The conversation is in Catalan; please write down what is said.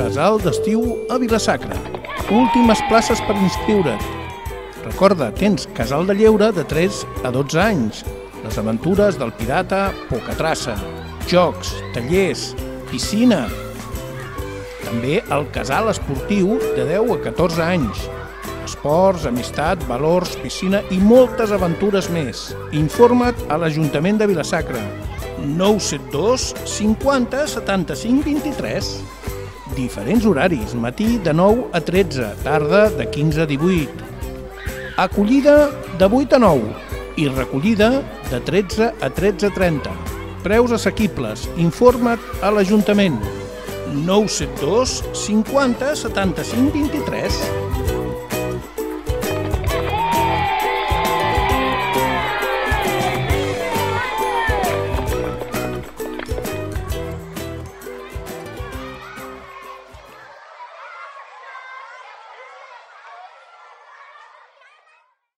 casal d'estiu a Vila-sacra. Últimes places per inscriure't. Recorda, tens casal de lleure de 3 a 12 anys, les aventures del pirata Pocatraça, jocs, tallers, piscina. També el casal esportiu de 10 a 14 anys. Esports, amistat, valors, piscina i moltes aventures més. Informa't a l'Ajuntament de Vila-sacra. 972 50 75 23. Diferents horaris, matí de 9 a 13, tarda de 15 a 18. Acollida de 8 a 9 i recollida de 13 a 13:30. Preus assequibles. Informa't a l'Ajuntament. 972 50 75 23.